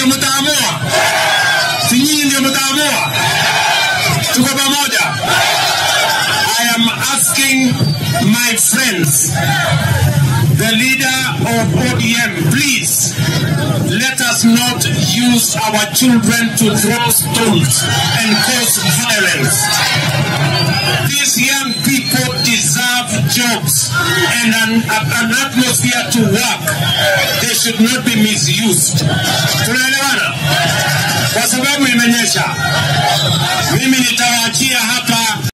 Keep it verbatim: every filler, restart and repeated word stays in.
ndio mtaamua. Si nyinyi ndio mtaamua. Tuko pamoja. I am asking my friends, the leader of O D M, please let us not use our children to throw stones and cause violence. These young people deserve jobs and an, an atmosphere to work. They should not be misused. Tunaelewana? Kwa sababu imenyesha. Mimi nitawaachia hapa.